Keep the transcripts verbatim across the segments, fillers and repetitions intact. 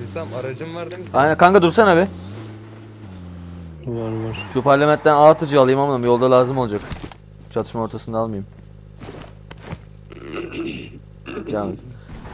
Hüsam aracın var değil mi? Aynen kanka, dursana be. Var var. Şu parlamentten ağ atıcı alayım ama yolda lazım olacak. Çatışma ortasında almayayım. Devam et.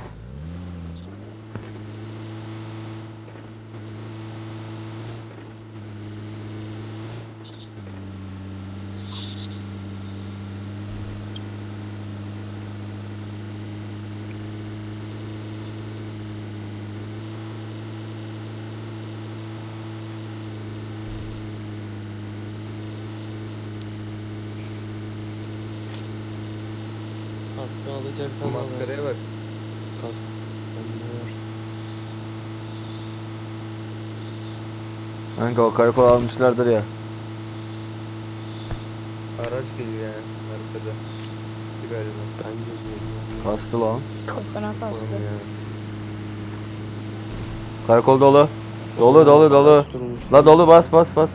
Kaskı alacaksan Bu maskaraya bak. Kask. Bende var. Kanka o karakol almışlardır ya. Araç geliyor yani haritada. Bir galiba. Bence de. Kastı lan. Çok fena kastı. Oğlum ya. Karakol dolu. Dolu dolu dolu. Araç durmuş. La dolu, bas bas bas.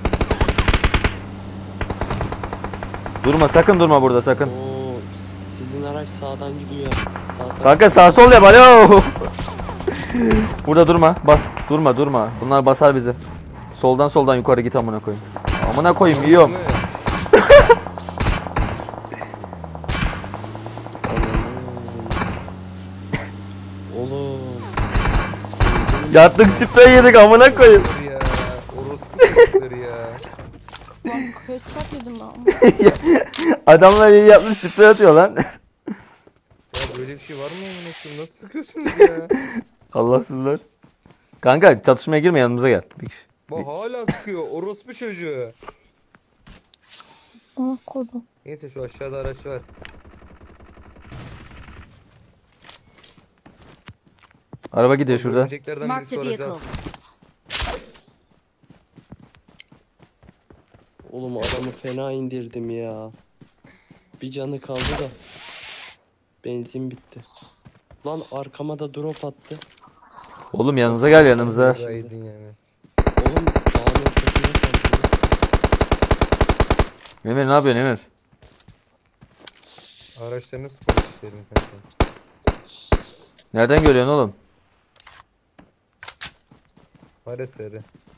Durma, sakın durma burada, sakın. Oo, sizin araç sağdan gidiyor. Sağdan. Kanka sağ sol yap, alo. Burada durma, bas, durma durma. Bunlar basar bizi. Soldan soldan yukarı git, amına koyayım. Amına koyayım, yiyorum. Oğlum. Yattık, sprey yedik, amına koyayım. Dur ya. Orospu çocuklar ya. Lan headshot yedim ben. Adamlar iyi yapmış, sprey atıyor lan. Ya böyle bir şey var mı amına koyayım? Nasıl sıkıyorsunuz ya? Allahsızlar. Kanka çatışmaya girme, yanımıza gel. Bir kişi. Bu hala sıkıyor. Orospu çocuğu. Ah kodum. Neyse şu aşağıda araç var. Araba gidiyor şurada. Örümceklerden Marked birisi a vehicle. olacak. Oğlum adamı fena indirdim ya. Bir canı kaldı da. Benzin bitti. Lan arkama da drop attı. Oğlum yanımıza gel, yanımıza. Şuraydın yani. Oğlum dağın ortasında kaldı. Emir ne yapıyorsun Emir? Araçlarını spor isterim kanka. Nereden görüyorsun oğlum? Var eseri.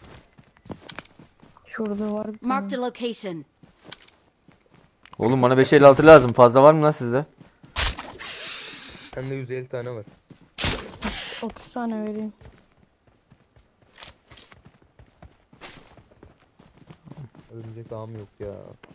Şurada var bir Marked tane. a location. Oğlum bana beş elli altı lazım. Fazla var mı lan sizde? Bende yüz elli tane var. otuz tane vereyim. Örümcek ağım yok ya.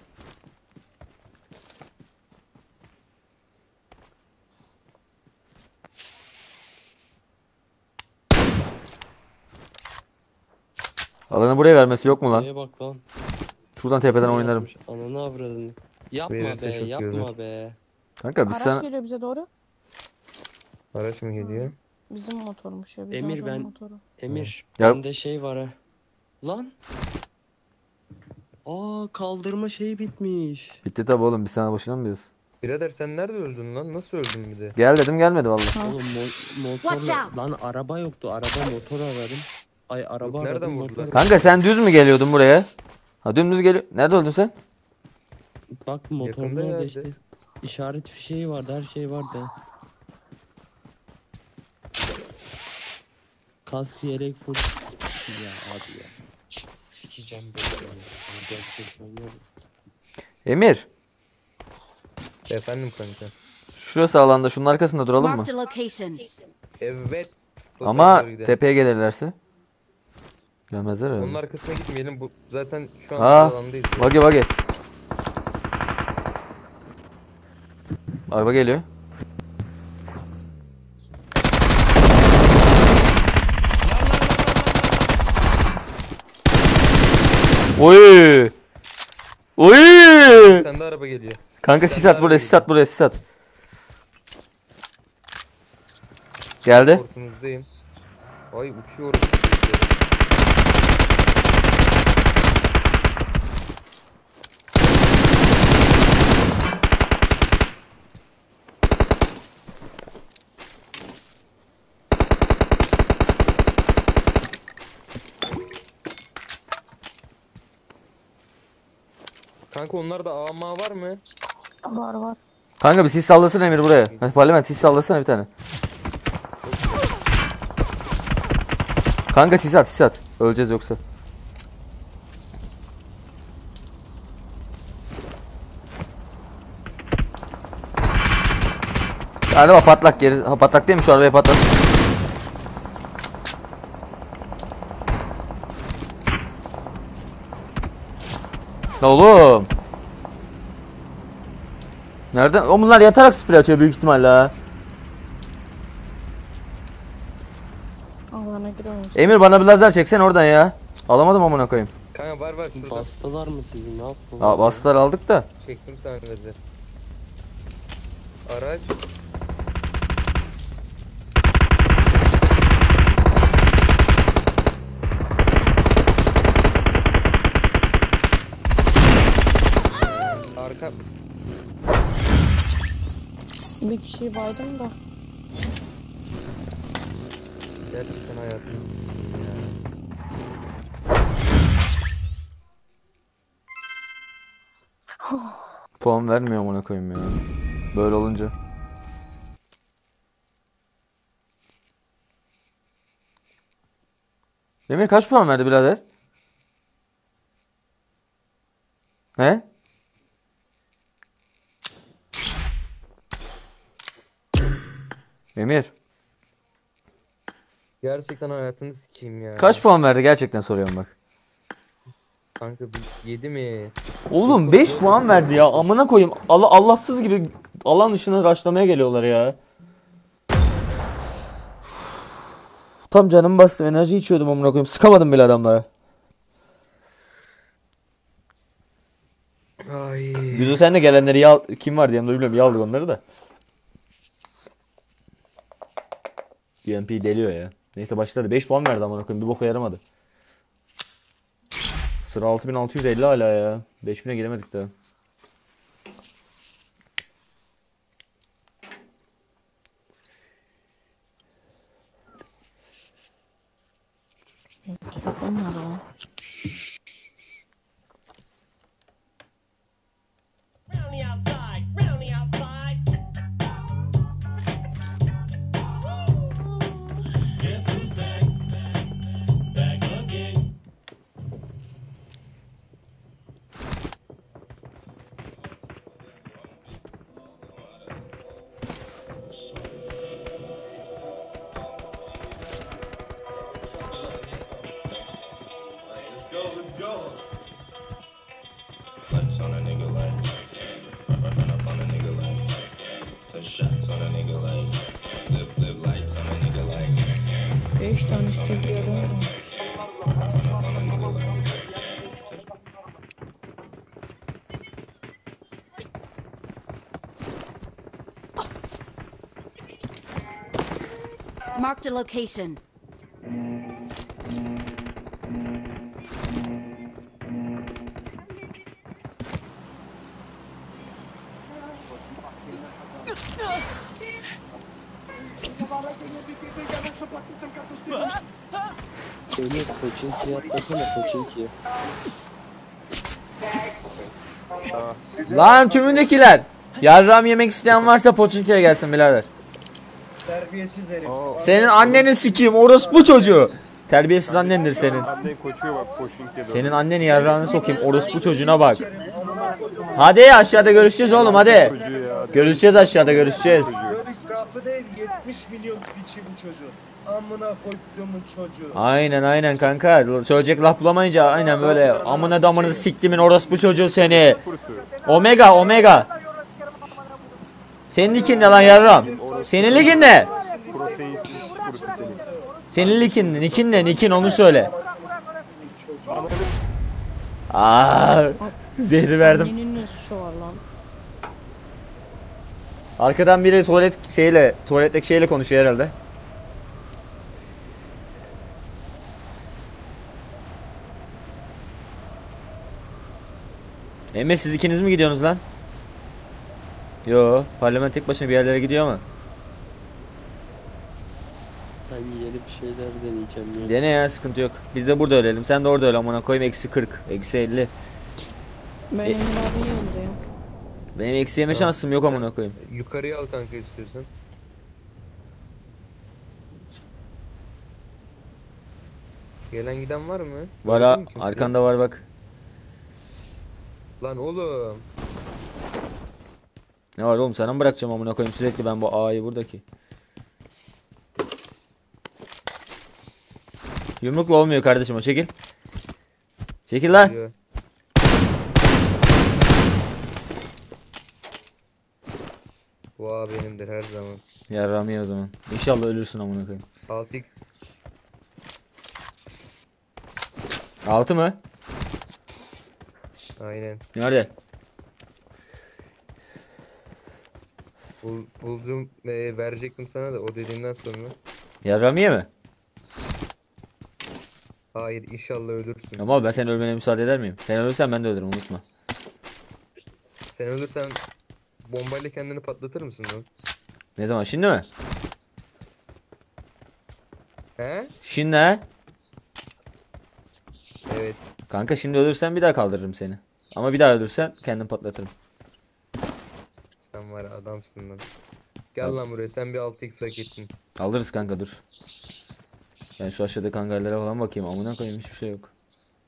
Alanı buraya vermesi yok mu lan? Neye bak lan. Şuradan tepeden oynarım. Ananı avradını. Yapma Verirse be çok yapma görür. be. Kanka biz Araç sana... geliyor bize doğru. Araç mı geliyor? Bizim motormuş ya. Bizim Emir, adamın ben- motoru. Emir Ya- bende şey var ha. Lan. Aa kaldırma şeyi bitmiş. Bitti tabi oğlum, biz sana boşuna mı diyoruz? Birader sen nerede öldün lan? Nasıl öldün bir de? Gel dedim, gelmedi vallahi. Ha. Oğlum mo Watch motor out. lan araba yoktu. Araba motor aradım. Ay araba Yok, nereden aradım vurdular? motor. Kanka sen düz mü geliyordun buraya? Ha dümdüz geliyor. Nerede öldün sen? Bak motorun Yakında orada yerde. işte. İşaret fişeği vardı, her şey vardı. Kask yelek full. Ya abi ya. Sikeceğim böyle. ya. Gerçekten ya. Emir. Efendim kanka. Şurası alanda, şunun arkasında duralım mı? Marked a location. Evet. Ama Doğru gidelim. tepeye gelirlerse. Gelmezler Onun herhalde. arkasına gitmeyelim. Bu zaten şu an Ha, alandayız. ya. Bagi bagi. Araba geliyor. Oy! Oy! Sen de araba geliyor. Kanka Sen sis de at buraya, araba sis at buraya, sis at. Geldi. Korkunuzdayım. Ay uçuyorum. Kanka onlarda A M A var mı? Var var. Kanka bir sis sallasın Emir buraya. Hadi parlament sis sallasana bir tane. Kanka sis at sis at. Öleceğiz yoksa. Galiba patlak geri. Ha, patlak değil mi, şu arabaya patlat. La oğlum. Nereden? O bunlar yatarak sprey atıyor büyük ihtimalle ha. Alana giremeyiz. Emir bana bir lazer çeksen oradan ya. Alamadım amına koyayım. Kanka var var şurada. Bastılar mı sizi, ne yaptılar? Aa, bastılar aldık da. Çektim sana lazer. Araç. Arka. Bir kişiyi baydım da. Gerçekten hayatımız ya. Puan vermiyor amına koyayım ya. Böyle olunca. Emir kaç puan verdi birader? He? Emir Gerçekten hayatını sikeyim ya. kaç puan verdi gerçekten soruyorum bak. Kanka bir yedi mi? Oğlum beş puan verdi ya, amına koyayım. Allah Allahsız gibi alan dışına raşlamaya geliyorlar ya. Tam canım bastım, enerji içiyordum amına koyayım. Sıkamadım bile adamlara. Ay. Güzel, sen de gelenleri yal, kim vardı yanımda bilmiyorum, yaldık onları da. U M P deliyor ya. Neyse başladı. beş puan verdi amına koyayım. Bir boka yaramadı. Sıra altı bin altı yüz elli hala ya. beş bine giremedik daha. Telefon nerede lan? Round the outside, round the outside. Guess who's back? Back again. Let's go, let's go. Lights on a nigga like run, run, run up on a nigga like touch shots on a nigga like flip flip lights on a nigga like beş tane stüdyo var. run up on a nigga like Marked a location. Emir Koçinki'ye atlasana, Koçinki'ye. Lan tümündekiler. Yarram yemek isteyen varsa Poçinki'ye gelsin birader. Terbiyesiz herif. Senin anneni sikeyim orospu çocuğu. Terbiyesiz annendir senin. Annen koşuyor bak Poşinki'ye doğru. Senin anneni yarrağını sokayım orospu çocuğuna bak. Hadi aşağıda görüşeceğiz oğlum hadi. Çocuğu ya. Görüşeceğiz aşağıda görüşeceğiz. Böyle israfı değil, yetmiş milyon piçi bu çocuğu. Amına koyduğumun çocuğu. Aynen aynen kanka. Söyleyecek laf bulamayınca aynen böyle amına damını siktimin orospu çocuğu seni. Omega Omega. Senin ligin ne lan yarram? Senin ligin ne? Protein, protein. Senin ligin ne? Nikin ne? Nikin onu söyle. Aa, zehri verdim. Annenin ne suçu var lan? Arkadan biri tuvalet şeyle, tuvaletteki şeyle konuşuyor herhalde. Emre siz ikiniz mi gidiyorsunuz lan? Yo, parlament tek başına bir yerlere gidiyor ama. Ben yeni bir şeyler deneyeceğim ya. Dene ya, sıkıntı yok. Biz de burada ölelim. Sen de orada öyle amına koyayım. Eksi kırk, eksi elli. Ben Emir abi yanındayım. Benim eksi yeme şansım yok amına koyayım. Yukarıya al kanka istiyorsan. Gelen giden var mı? Var Gördün ha, mü kimseyi? arkanda var bak. Lan oğlum. Ne var oğlum, sana mı bırakacağım amına koyayım sürekli ben bu A'yı buradaki. Yumrukla olmuyor kardeşim, o çekil. Çekil lan. Diyor. Bu A benimdir her zaman. Ya Rami o zaman. İnşallah ölürsün amına koyayım. altı x Altı mı? aynen. Nerede? Bul, bulcum e, verecektim sana da o dediğinden sonra. Ya Rami'ye mi? Hayır inşallah ölürsün. Ama ben senin ölmene müsaade eder miyim? Sen ölürsen ben de ölürüm, unutma. Sen ölürsen bombayla kendini patlatır mısın lan? Ne zaman, şimdi mi? He? Şimdi he? Evet. Kanka şimdi ölürsen bir daha kaldırırım seni. Ama bir daha ölürsen kendim patlatırım. Sen var ya adamsın lan. Gel lan buraya sen bir altı x hak ettin. Alırız kanka, dur. Ben şu aşağıdaki hangarlara falan bakayım. Amına koyayım, hiçbir şey yok.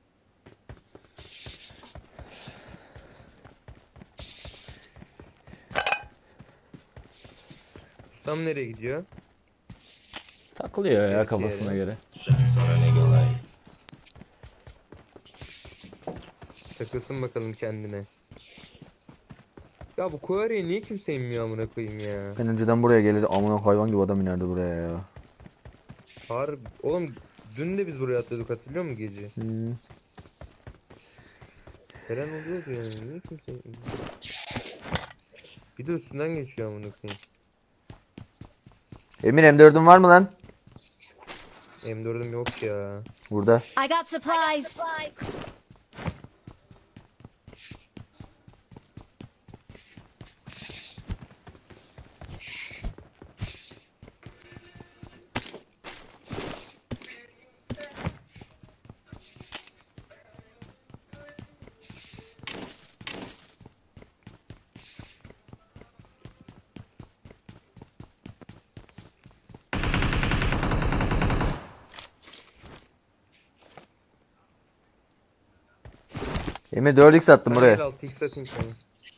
Ustam nereye gidiyor? Takılıyor ya Evet, kafasına diğeri. göre. Shots on a nigga like. Takılsın bakalım kendine. Ya bu Kore'yi niye kimse inmiyor amına koyayım ya? Ben önceden buraya gelirdi. Amına hayvan gibi adam inerdi buraya ya. Harbi. Oğlum dün de biz buraya atladık hatırlıyor musun gece? Hmm. Feren oluyordu yani niye kimse inmiyor? Bir de üstünden geçiyor amına koyayım. Emir M dördün var mı lan? M dördüm yok ya. Burada. I got supplies. Emir dört x attım Ben buraya. gel altı x atayım sana.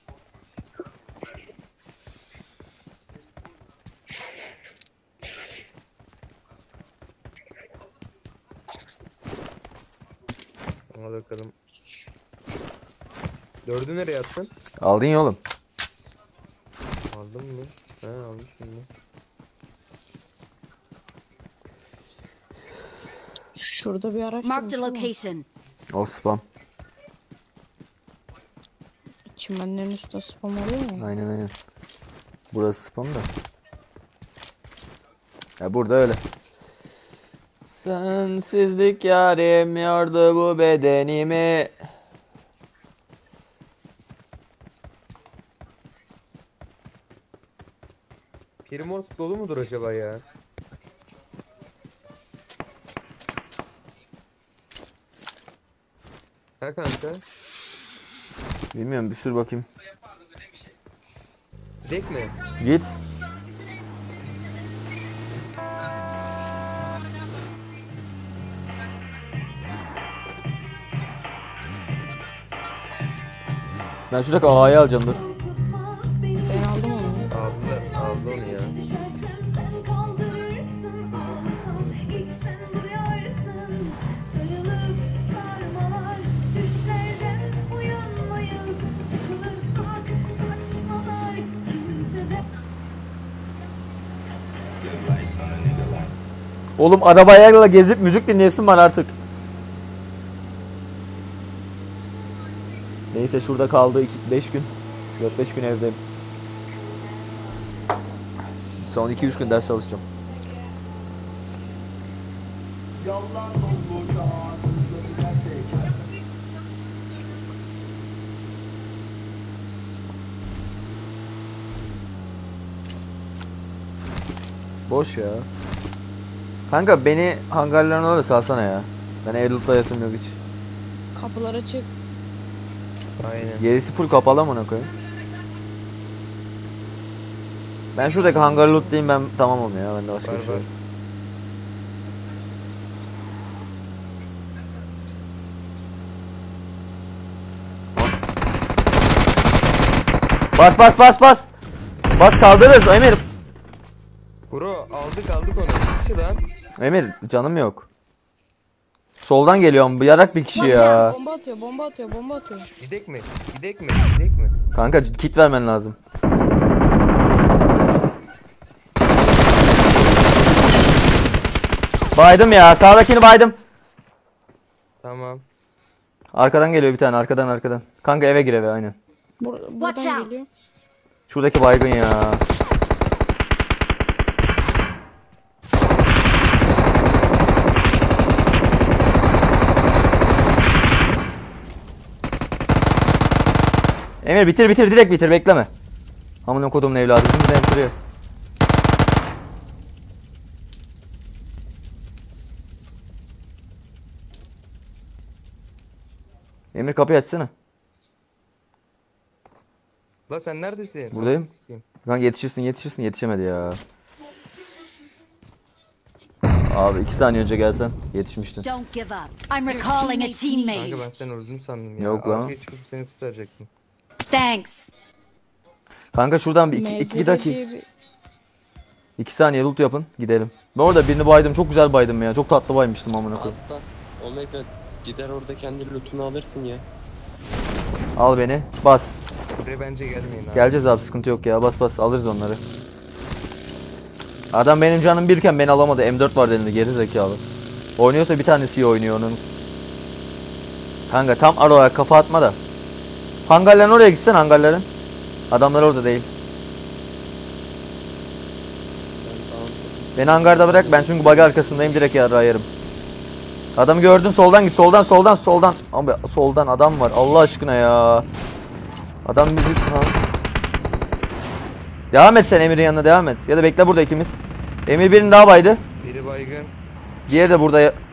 Al bakalım. Dördü nereye attın? Aldın ya oğlum. Aldın mı? He almışım mı? Şurada bir araç Marked a varmış ama location. O spam. çimenlerin üstüne spam oluyor mu? Aynen aynen. Burası spam da. Ya burada öyle. Sensizlik yarim yordu bu bedenimi. Primors dolu mudur acaba ya? Ha kanka. Bilmiyorum, bir sür bakayım. Gidek mi? Git. Ben şuradaki A'yı alacağım, dur. Ben aldım onu. Aldı, aldı onu ya. Oğlum arabayla gezip müzik dinleyesim var artık. Neyse şurada kaldı beş gün. dört beş gün evdeyim. Son iki üç gün ders çalışacağım. Boş ya. Kanka beni hangarlarına orada salsana ya. Ben air loot'layasım yok hiç. Kapılar açık. Aynen. Gerisi full kapalı amına koyayım. Ben şuradaki hangarı lootlayayım, ben tamamım ya. Bende başka Var bir şey var. yok. Bas bas bas bas. Bas kaldırırız Emir. Bro aldık aldık onu. Bir kişi lan. Emir canım yok. Soldan geliyorum. Bu yarak bir kişi ya. Bomba atıyor, bomba atıyor, bomba atıyor. Gidek mi? Gidek mi? Gidek mi? Kanka kit vermen lazım. Baydım ya. Sağdakini baydım. Tamam. Arkadan geliyor bir tane. Arkadan arkadan. Kanka eve gir eve aynen. Bur Watch buradan out. geliyor. Şuradaki baygın ya. Emir bitir bitir direkt bitir bekleme. Amına kodumun evladı bizim de bitiriyor. Emir kapıyı açsana. La sen neredesin? Buradayım. Ananı sikeyim. Kanka yetişirsin yetişirsin yetişemedi ya. Abi iki saniye önce gelsen yetişmiştin. Don't give up. I'm recalling a Kanka teammate. ben seni öldün sandım ya. Yok lan. Arkaya çıkıp seni kurtaracaktım. Thanks. Kanka şuradan bir iki, M Z R iki dakika. diye bir- iki saniye loot yapın gidelim. Ben orada birini baydım çok güzel baydım ya. Çok tatlı baymıştım amına koyayım. Hatta Omega gider orada kendi lootunu alırsın ya. Al beni bas. Buraya bence gelmeyin abi. Geleceğiz abi sıkıntı yok ya bas bas alırız onları. Adam benim canım birken beni alamadı. M dört var elinde geri zekalı. Oynuyorsa bir tanesi iyi oynuyor onun. Kanka tam araya kafa atma da. Hangarların oraya gitsen hangarların. Adamlar orada değil. Ben tamam. Beni hangarda bırak ben çünkü bug arkasındayım direkt yarra yerim. Adamı gördün soldan git soldan soldan soldan. Abi soldan adam var Allah aşkına ya. Adam bizi... Ha. Devam et sen Emir'in yanına devam et. Ya da bekle burada ikimiz. Emir birini daha baydı. Biri baygın. Diğeri de burada. ya-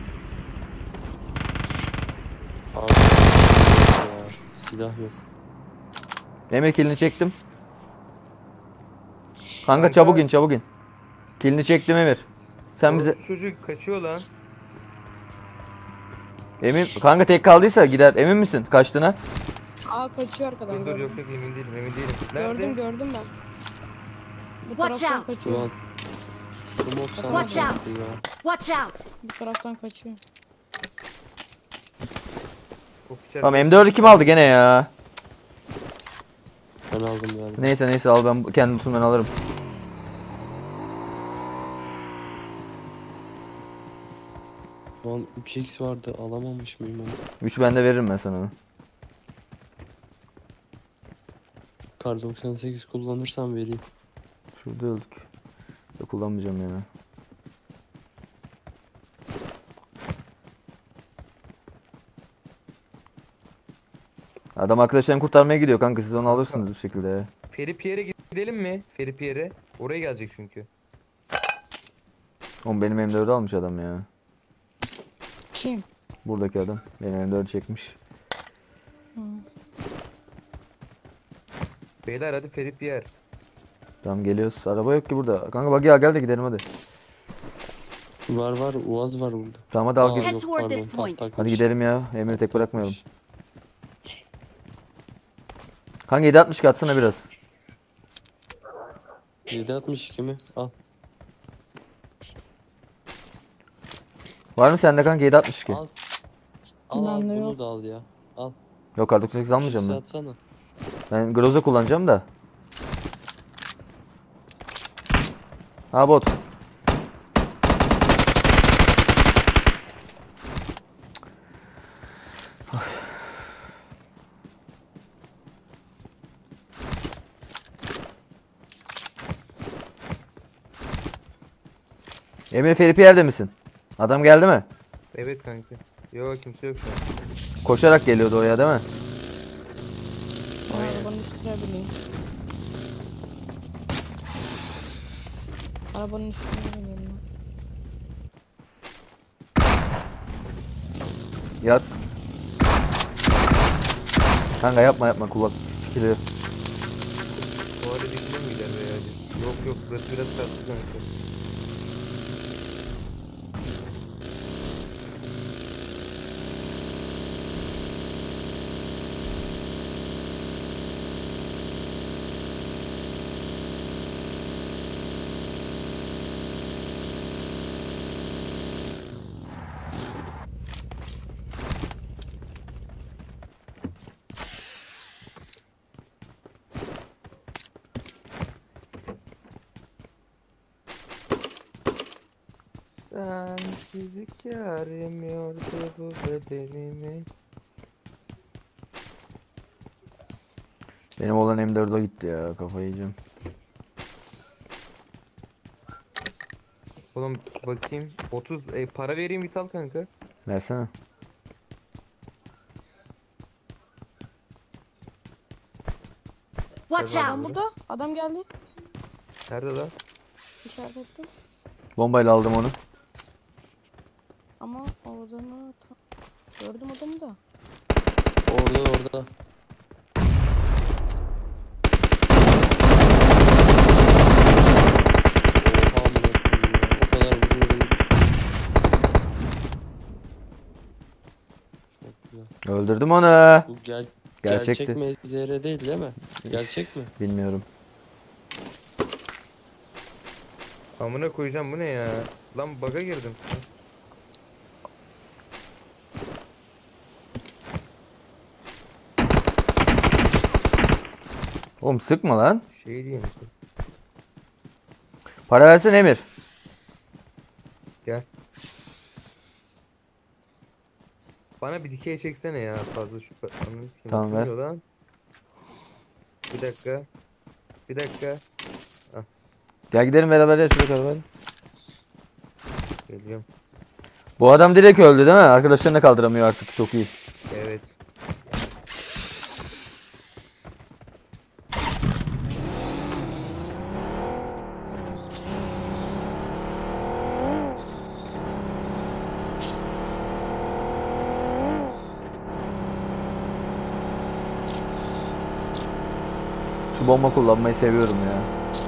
Abi ya, silah yok. Emir kilini çektim. Kanka Kanka. çabuk in çabuk in. Kilini çektim Emir. Sen bize... Bu çocuk kaçıyor lan. Emin kanka tek kaldıysa gider. Emin misin kaçtığına? Aa kaçıyor arkadan. Dur dur gördüm. yok yok emin değilim emin değilim. Nerede? Gördüm gördüm ben. Bu Watch taraftan out. kaçıyor. Ulan. Smoke sana Watch out. baktı ya. Watch out. Bu taraftan kaçıyor. Çok içeride. Tamam M dördü kim aldı gene ya? Ben aldım yani. Neyse neyse al ben bu- kendi lootumdan alırım. Lan üç x vardı alamamış mıyım onu? üç bende veririm ben sana. Kar doksan sekiz kullanırsam vereyim. Şurada öldük. Ya kullanmayacağım yani. Adam arkadaşlarını kurtarmaya gidiyor kanka siz onu alırsınız bu şekilde ya. Feri Pierre'e gidelim mi? Feri Pierre'e. Oraya gelecek çünkü. Oğlum benim M dördü almış adam ya. Kim? Buradaki adam. Benim M dördü çekmiş. Beyler hadi Feri Pierre. Tamam geliyoruz. Araba yok ki burada. Kanka bak ya gel de gidelim hadi. Var var Uaz var burada. Tamam hadi al Aa, git. Head yok, toward pardon, this point. patlamış. Hadi gidelim ya. Emir'i tek bırakmayalım. Kanka yedi altmış atsana biraz. yedi altmış iki mi? Al. Var mı sende kanka yedi altmış iki? Al. Al al Bende bunu yok. da al ya. Al. Yok artık sekiz almayacağım ben. Atsana. Ben Groza kullanacağım da. Ha bot. Emir Feri Pierre'de misin? Adam geldi mi? Evet kanka. Yok kimse yok şu an. Koşarak geliyordu oraya değil mi? Ben arabanın üstüne bineyim. Arabanın üstüne bineyim ben. Yat. Kanka yapma yapma kulak sikiliyor. Bu arada bizimle mi gider be ya? Yok yok burası biraz kastı kanka. Sensizlik yarımıyordu bu bedenimi. Benim olan M dört'e gitti ya, kafayı yiyeceğim. Oğlum bakayım. otuz e, para vereyim Vital kanka. Versene. Watch Adam out! Burada adam geldi. Nerede lan? İşaret ettim. Bombayla aldım onu. Ama o adamı ta- gördüm adamı da. Orada orada. Oha amına koyayım ya. O kadar vuruyorum. Çok güzel. Öldürdüm onu. Bu ger Gerçekti. gerçek mezere değil değil mi? Gerçek mi? Bilmiyorum. Amına koyacağım bu ne ya? Lan bug'a girdim. Oğlum sıkma lan. Şey diyeyim işte. Para versene Emir. Gel. Bana bir dikey çeksene ya fazla şu ananı sikeyim. Tamam, Kim ver. diyor lan? Bir dakika. Bir dakika. Gel gidelim beraber ya, şuraya kadar. Geliyorum. Bu adam direkt öldü değil mi? Arkadaşlarını kaldıramıyor artık, çok iyi. Evet. Şu bomba kullanmayı seviyorum ya.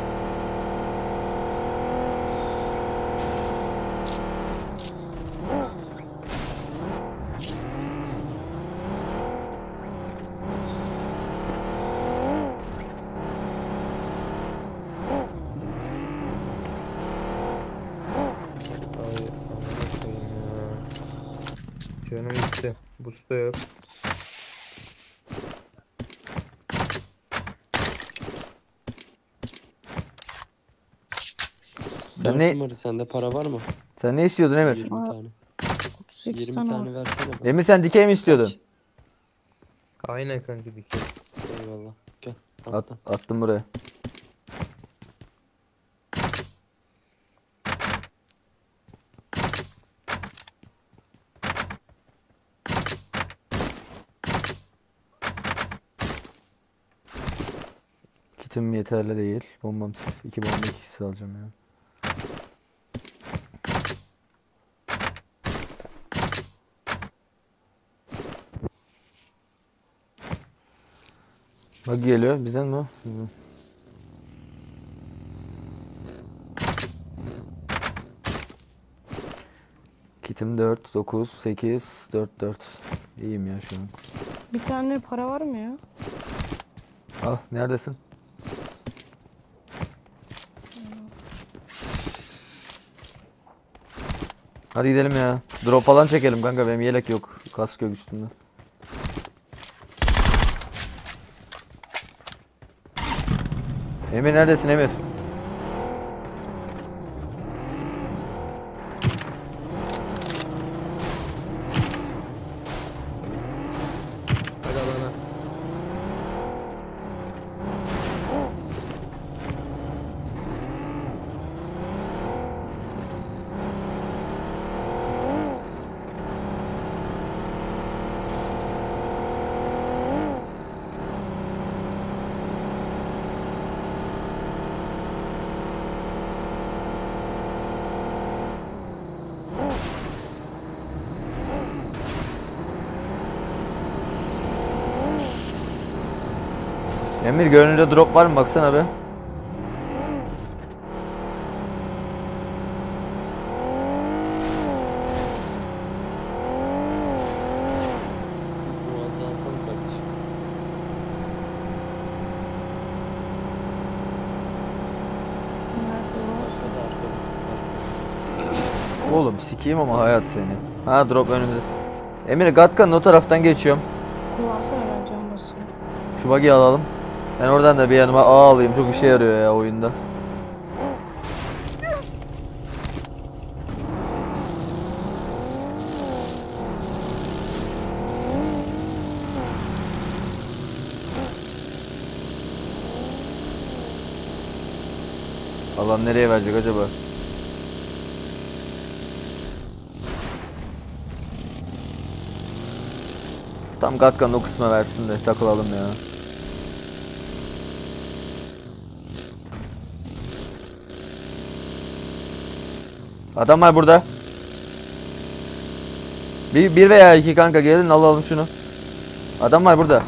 Ay amına koyayım ya. Canım gitti. Boost da yok. Sen Dört ne numara, sende para var mı? sen ne istiyordun Emir? yirmi Aa, tane. otuz sekiz yirmi tane tane var. versene bana. Emir sen dikey mi istiyordun? Aynen kanka dikey. Eyvallah. Gel. At, Atla. attım buraya. Kitim yeterli değil. Bombam siz. İki bomba ikisi alacağım ya. Bak geliyor. Bizden mi o? Hı. Kitim dört, dokuz, sekiz, dört, dört. İyiyim ya şu an. Bir tane para var mı ya? Al, neredesin? Hadi gidelim ya. Drop falan çekelim kanka, benim yelek yok. Kask yok üstümde. Emir neredesin Emir? Hadi alana. Emir görünürde drop var mı? Baksana be. Boğazı alsana kardeşim. Nerede o? Arkada arkada. Arkada. Oğlum sikeyim ama hayat seni. Ha drop önümüzde. Emir Gatkan'ın o taraftan geçiyorum. Kullansana ben can basayım. Şu buggy'i alalım. Ben oradan da bir yanıma A alayım. Çok işe yarıyor ya oyunda. Alan nereye verecek acaba? Tam Gatkan'ın o kısma versin de takılalım ya. Adam var burada. Bir, bir veya iki kanka gelin alalım şunu. Adam var burada.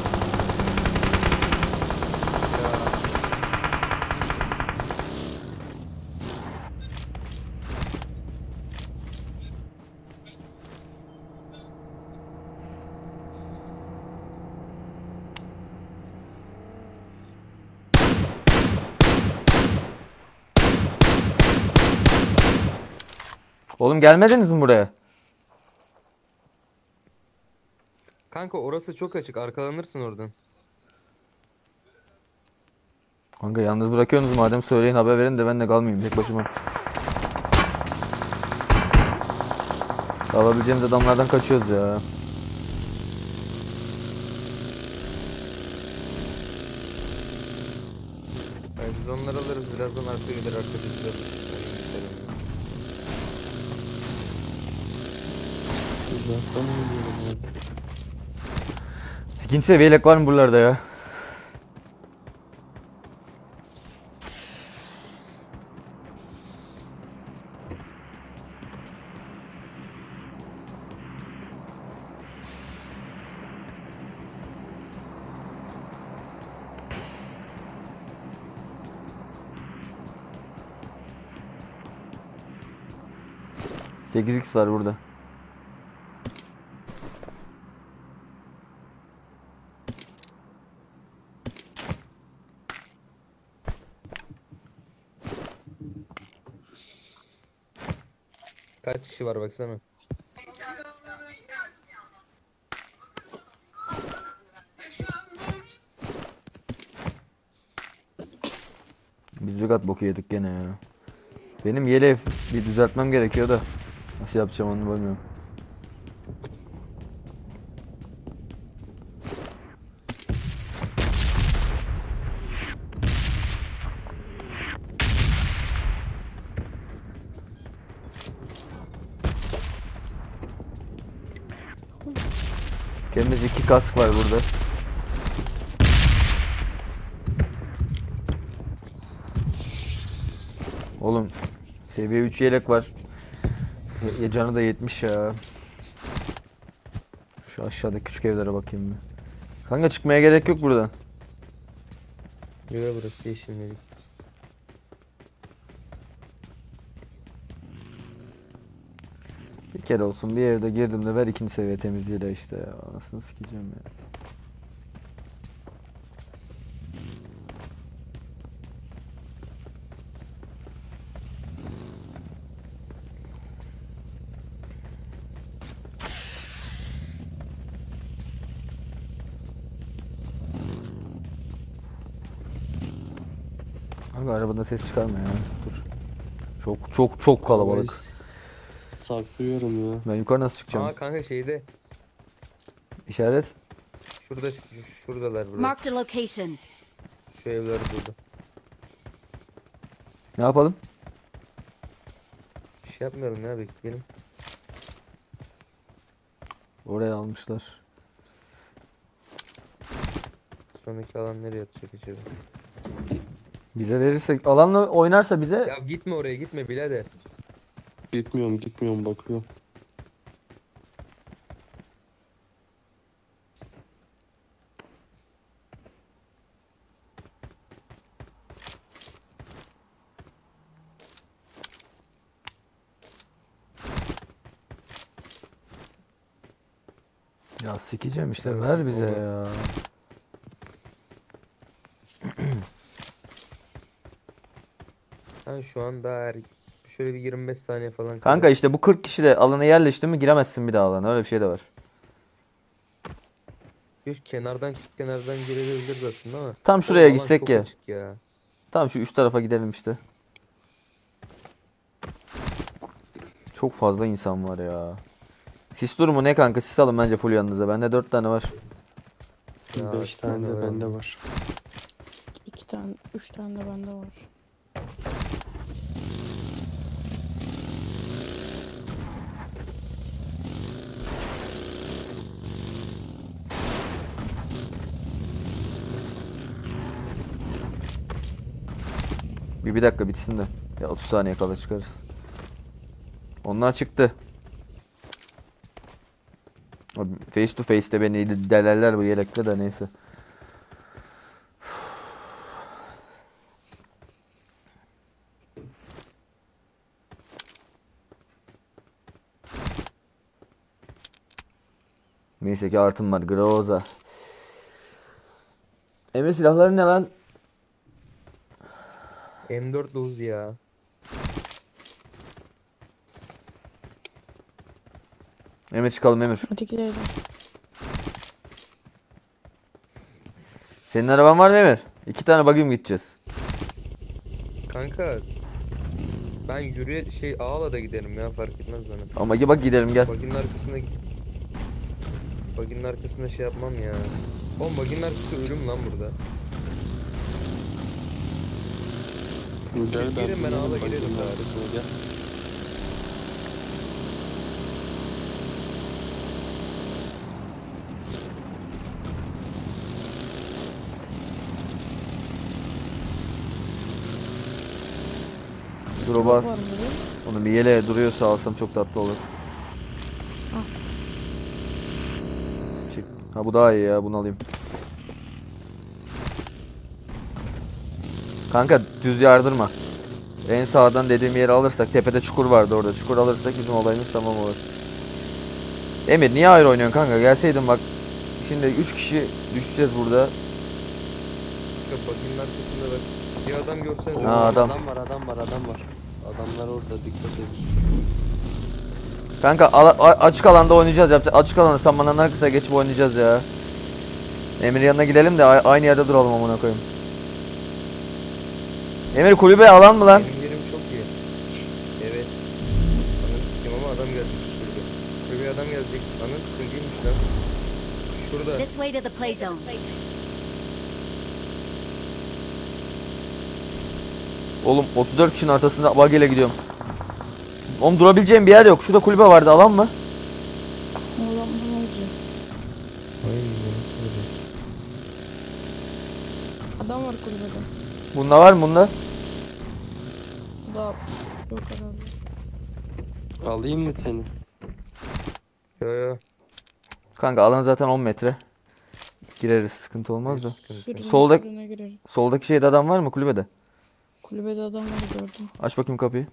Oğlum gelmediniz mi buraya? Kanka orası çok açık. Arkalanırsın oradan. Kanka yalnız bırakıyorsunuz madem söyleyin haber verin de ben de kalmayayım tek başıma. Alabileceğimiz adamlardan kaçıyoruz ya. Yani biz onları alırız. Birazdan arkaya gider arkada gider. Uzaktan oynuyorum abi. İkinci seviye yelek var mı buralarda ya? sekiz x var burada. Kaç kişi var baksana. Biz bir kat boku yedik gene ya. Benim yeleği bir düzeltmem gerekiyor da nasıl yapacağım onu bilmiyorum. Temiz iki kask var burada. Oğlum seviye üç yelek var. Ya, canı da yetmiş ya. Şu aşağıda küçük evlere bakayım bir. Kanka çıkmaya gerek yok buradan. Yok burası yeşilmelik. Bir kere olsun bir evde girdim de ver ikinci seviye temizliğiyle işte ya. Anasını sikeceğim ya. Kanka arabada ses çıkarma ya. Dur. Çok çok çok kalabalık. Arabayı saklıyorum ya. Ben yukarı nasıl çıkacağım? Aa kanka şeyde. İşaret. Şurada şuradalar burada. Marked a location. Şu evler burada. Ne yapalım? Bir şey yapmayalım ya bekleyelim. Oraya almışlar. Sonraki alan nereye atacak acaba? Bize verirsek alanla oynarsa bize Ya gitme oraya gitme birader. Gitmiyorum gitmiyorum bakıyorum. ya sikeceğim işte Evet, ver bize olur. ya. Ha şu an daha er... şöyle bir yirmi beş saniye falan kaldı. Kanka işte bu kırk kişi de alana yerleşti mi giremezsin bir daha alana öyle bir şey de var. Bir kenardan kenardan girebiliriz aslında ama. Tam şuraya Alan gitsek çok ya. açık ya. Tam şu üç tarafa gidelim işte. Çok fazla insan var ya. Sis durumu ne kanka? Sis alın bence full yanınıza. Bende dört tane var. Ya, Beş tane de var. bende var. İki tane, üç tane de bende var. Bir, bir dakika bitsin de. Ya otuz saniye kala çıkarız. Onlar çıktı. Abi, face to face'te beni delerler bu yelekle de neyse. Neyse ki artım var. Groza. Emre silahları ne lan? M dört Uzi ya. Emre çıkalım Emir. Hadi gidelim. Senin araban var mı Emir? İki tane buggy mi gideceğiz? Kanka ben yürüye şey ağla da giderim ya, fark etmez bana. Ama bak gidelim gel. Baginin arkasında Baginin arkasında şey yapmam ya. Oğlum baginin arkası ölüm lan burada. Güzel Siz girin, ben biliyorum ağla bak girerim bunun bari. arkasına, gel. Dur o bas. Var mı böyle? Onu bir yeleğe duruyorsa alsam çok tatlı olur. Al. Çek. Ha bu daha iyi ya, bunu alayım. Kanka düz yardırma. En sağdan dediğim yeri alırsak, tepede çukur vardı orada. Çukur alırsak bizim olayımız tamam olur. Emir niye ayrı oynuyorsun kanka? Gelseydin bak. Şimdi üç kişi düşeceğiz burada. Kanka baginin arkasında bak. Bir adam görsene. Oo, Ha, adam. adam var adam var adam var. Adamlar orada, dikkat edin. Kanka ala- a- açık alanda oynayacağız. Yapacak açık alanda samanların arkasına geçip oynayacağız ya. Emir yanına gidelim de a- aynı yerde duralım amına koyayım. Emir kulübe alan mı lan? Benim yerim çok iyi. Evet. Ananı sikeyim ama adam gelecek kulübe. Kulübeye adam gelecek. Ananı sikeyim, değilmiş lan. Şurada. This way to the play zone. Oğlum otuz dört kişinin ortasında bug ile gidiyorum. Oğlum durabileceğim bir yer yok. Şurada kulübe vardı, alan mı? Oğlum ne olacak? Adam var kulübede. Bunda var mı bunda? Daha yok herhalde. Alayım mı seni? Yo yo. Kanka alan zaten on metre. Gireriz, sıkıntı olmaz da. Sıkıntı. Sürüne Solda- sürüne girerim. Soldaki şeyde adam var mı kulübede? Kulübede adam var gördüm. Aç bakayım kapıyı.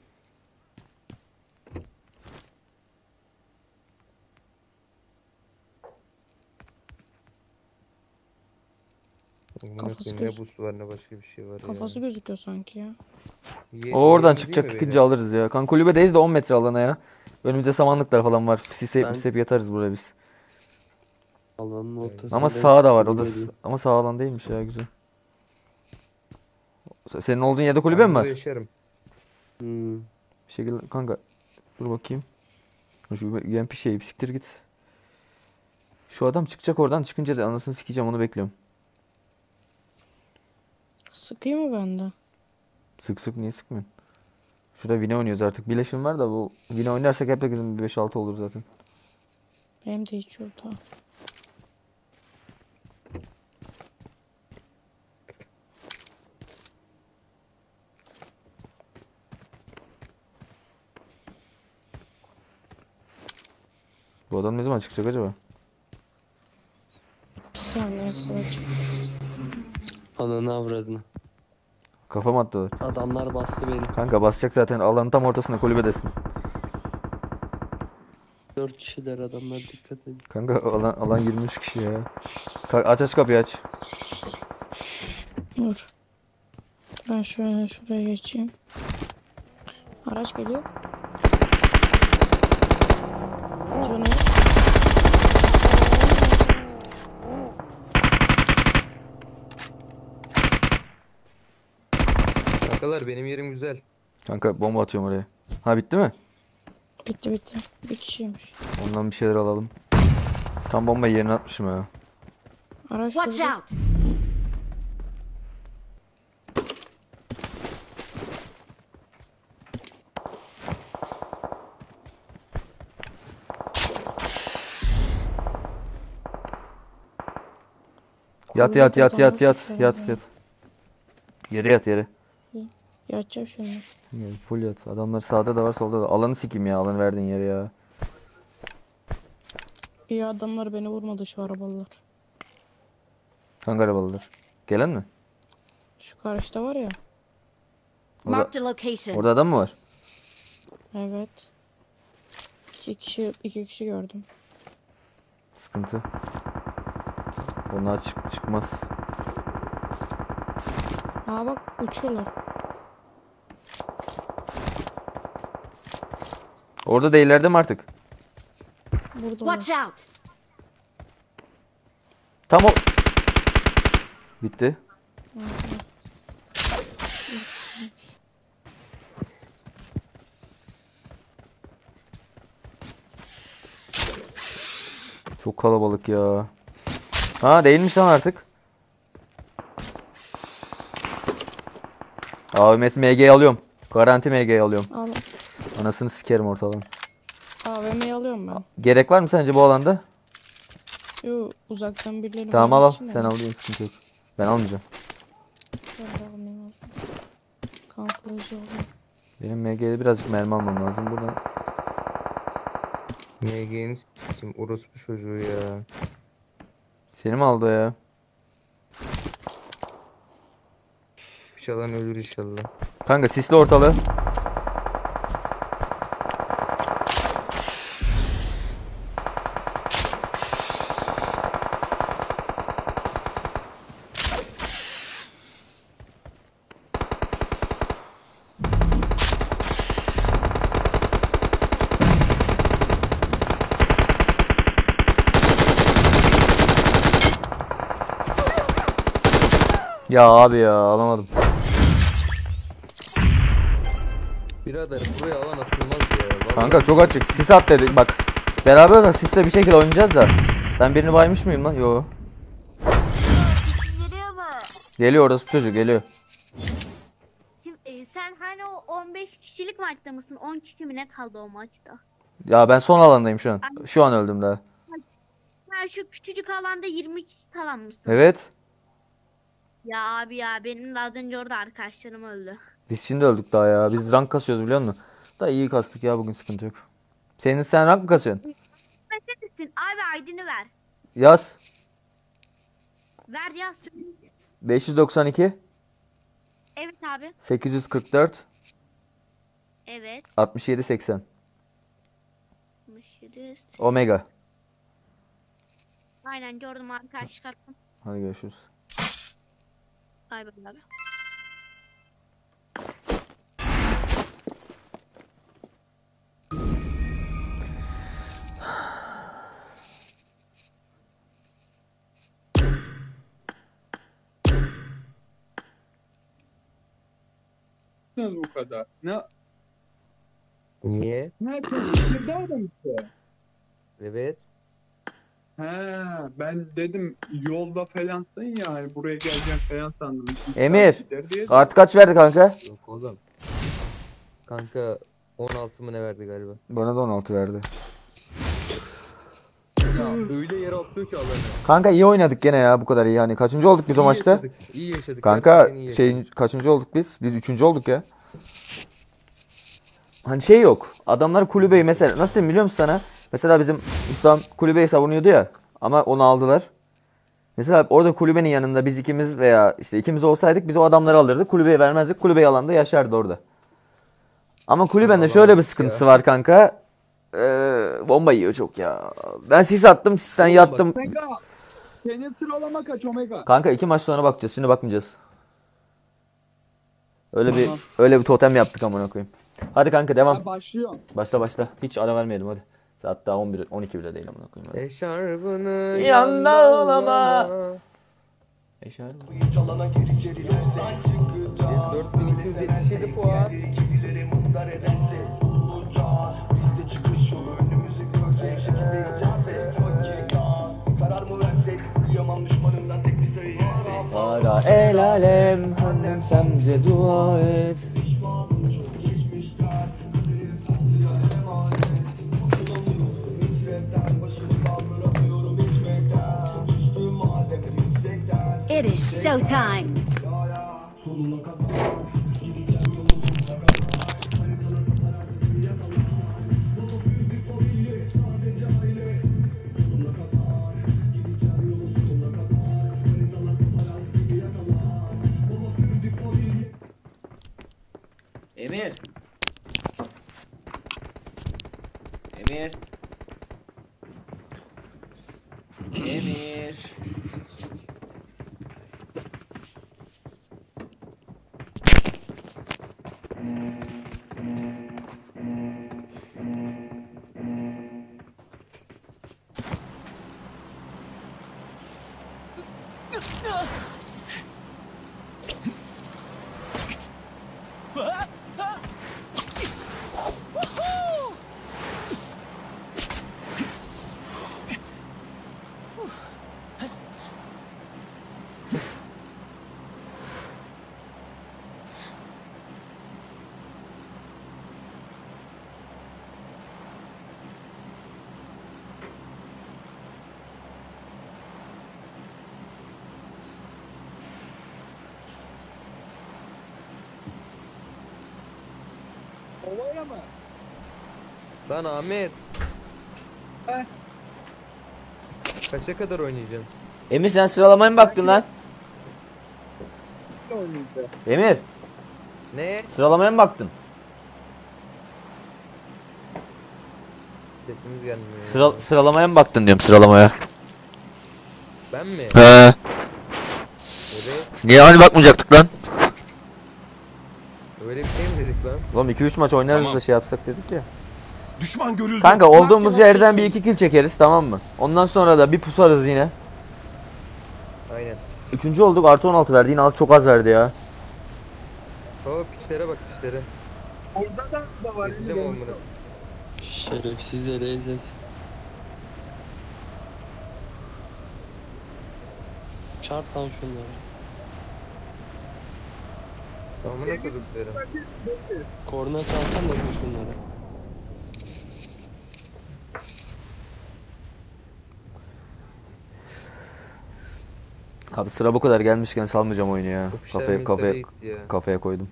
Amına Kafası koyayım, ne göz- boost var ne başka bir şey var Kafası ya. gözüküyor sanki ya. Ye- O oradan yerimiz iyi çıkacak, mi çıkınca beyler? alırız ya. Kanka kulübedeyiz de on metre alana ya. Önümüzde samanlıklar falan var. Sisep Ben- misep yatarız buraya biz. Alanın ortasında. Ama sağ da var. O da kulübe değil. ama sağ alan değilmiş ya, güzel. Senin olduğun yerde kulübe Ben mi burada var? yaşarım. Hmm. Bir şekilde kanka dur bakayım. Şu U M P şeyi bir siktir git. Şu adam çıkacak oradan, çıkınca da anasını sikeceğim, onu bekliyorum. Sıkayım mı benden? Sık sık, niye sıkmıyorsun? Şurada Vine oynuyoruz artık. Birleşim var da bu Vine oynarsak hep herkesin beş altı olur zaten. Benim de hiç yok daha. Bu adam ne zaman çıkacak acaba? Bir saniye sonra çık. Ananı avradını. Kafam attı. Adamlar bastı beni. Kanka basacak zaten, alanın tam ortasında kulübedesin. Dört kişiler adamlar, dikkat edin. Kanka alan, alan yirmi üç kişi ya. Ka- aç aç kapıyı aç. Dur. Ben şöyle şuraya geçeyim. Araç geliyor. Canı. Kankalar benim yerim güzel. Kanka bomba atıyorum oraya. Ha bitti mi? Bitti bitti. Bir kişiymiş. Ondan bir şeyler alalım. Tam bombayı yerine atmışım ya. Araç Watch durdu. out! Yat yat yat yat yat Kulübede yat adamlar yat. Yere yat yere. Yatacağım şimdi. Ya, full yat. Adamlar sağda da var solda da. Alanı sikeyim ya, alanı verdiğin yere ya. İyi adamlar beni vurmadı şu arabalar. Hangi arabalıdır? Gelen mi? Şu karşıda var ya. Orada, Marked a location. orada adam mı var? Evet. İki kişi, iki kişi gördüm. Sıkıntı. Onlar çık çıkmaz. Aa bak uçuyorlar. Orada değillerdi mi artık? Buradalar. Watch out. Tam o... Bitti. Çok kalabalık ya. Ha değilmiş lan artık. A V M M G'yi alıyorum. Garanti M G'yi alıyorum. Al. Anasını sikerim ortadan. A V M'yi alıyorum ben. Gerek var mı sence bu alanda? Yo uzaktan birileri Tamam al vurmak al. için Sen de- al diye sıkıntı yok. Ben almayacağım. Ben de almayayım o zaman. Kamuflajı alayım. Benim M G'ye birazcık mermi almam lazım. Buradan M G'ni sikeyim orospu çocuğu ya. seni mi aldı o ya? Bir çalan ölür inşallah. Kanka sisli ortalığı. Ya abi ya alamadım. Birader buraya alan atılmaz ya. Vallahi Kanka çok açık. Sis at dedik bak. Beraber de sisle bir şekilde oynayacağız da. Ben birini baymış mıyım lan? Yo. Geliyor mu? Geliyor orası çocuk geliyor. Şimdi, e, sen hani o on beş kişilik maçta mısın? on kişi mi ne kaldı o maçta? Ya ben son alandayım şu an. Şu an öldüm daha. Ha şu küçücük alanda yirmi kişi kalan mısın? Evet. Ya abi ya benim de az önce orada arkadaşlarım öldü. Biz şimdi öldük daha ya. Biz rank kasıyoruz biliyor musun? Da iyi kastık ya, bugün sıkıntı yok. Senin sen rank mı kasıyorsun? Neredesin? Abi I D'ni ver. Yaz. Ver ya. beş yüz doksan iki Evet abi. sekiz yüz kırk dört Evet. altmış yedi seksen Müşteriz. Omega. Aynen gördüm arkadaş çıkarttım. Hadi görüşürüz. Bay bay abi. Bu kadar. Ne? Niye? Ne sen Tekirdağ'da mısın? Evet. He, ben dedim yolda falansın ya hani buraya geleceğim falan sandım. İki Emir. saat gider diye. Artı kaç verdi kanka? Yok oğlum. Kanka on altı mı ne verdi galiba? Bana da on altı verdi. Ya öyle yere atıyor ki alanı. Kanka iyi oynadık gene ya, bu kadar iyi. Hani kaçıncı olduk biz o İyi maçta? yaşadık, iyi yaşadık. Kanka Gerçekten iyi yaşadık. şeyin kaçıncı olduk biz? Biz üçüncü olduk ya. Hani şey yok. Adamlar kulübeyi mesela nasıl diyeyim biliyor musun sana? Mesela bizim ustam kulübeyi savunuyordu ya. Ama onu aldılar. Mesela orada kulübenin yanında biz ikimiz veya işte ikimiz olsaydık biz o adamları alırdık. Kulübeye vermezdik. Kulübeyi alanda yaşardı orada. Ama kulübende şöyle bir Alamadık sıkıntısı ya. var kanka. Ee, bomba yiyor çok ya. Ben sis attım, sen Oğlum yattım. Omega. Senin sıralama kaç Omega? Kanka iki maç sonra bakacağız. Şimdi bakmayacağız. Öyle bir Tamam. öyle bir totem yaptık amına koyayım. Hadi kanka devam. Ha, başlıyorum. Başla başla. Hiç ara vermeyelim hadi. Saat daha on bir on iki bile değil amına koyayım. Hadi. Eşarbını Yanında ağlama. Eşer. dört bin iki yüz yetmiş yedi puan. Hala el alem annem sen bize dua et. It is showtime. Emir. Emir. Emir. Ovaya mı? Lan Ahmet. He? Kaça kadar oynayacaksın? Emir sen sıralamaya mı baktın lan? Ne oynayacak? Emir Ne? sıralamaya mı baktın? Sesimiz gelmiyor. ya. Sıra, sıralamaya mı baktın diyorum sıralamaya. Ben mi? He. Evet. Niye hani bakmayacaktık lan? Öyle bir şey mi dedik lan? Oğlum iki üç maç oynarız Tamam. da şey yapsak dedik ya. Düşman görüldü. Kanka olduğumuz yerden bir iki kill çekeriz tamam mı? Ondan sonra da bir pusarız yine. Aynen. Üçüncü olduk artı on altı verdi yine az çok az verdi ya. Baba piçlere bak piçlere. Orada da da var. Keseceğim oğlum bunu. Şerefsizleri ezeceğiz. Çarp lan şunları. Amına koduklarım. Korna çalsam da şunları. Abi sıra bu kadar gelmişken salmayacağım oyunu ya. Bu piçler Kafaya military kafaya gitti ya. kafaya koydum.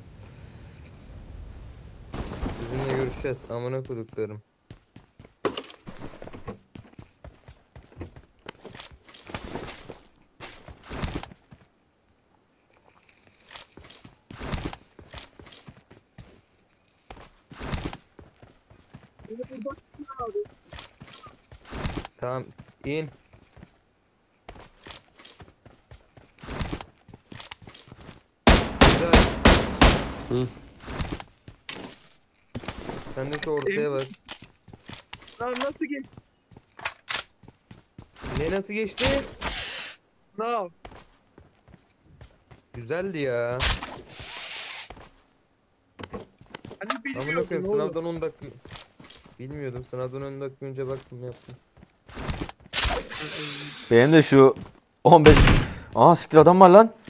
Sizinle görüşeceğiz amına koduklarım. Tamam in. Güzel. Hı. Sen de şu ortaya bak. Lan nasıl geç? Ne nasıl geçti? Ne yap? Güzeldi ya. Hani Amına bilmiyordun koyayım oğlum. sınavdan on dakika. Bilmiyordum sınavdan on dakika önce baktım yaptım. Benim de şu on beş. Aa siktir adam var lan.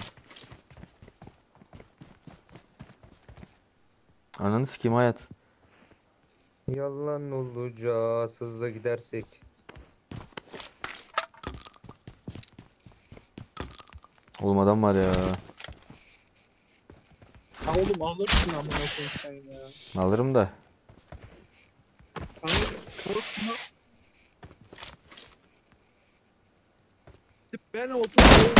Ananı sikeyim hayat. Yalan olacağız hızla gidersek. Oğlum adam var ya. Ha oğlum alırsın amına koyayım sen ya. Alırım da. Kanka korkma. Ben olsam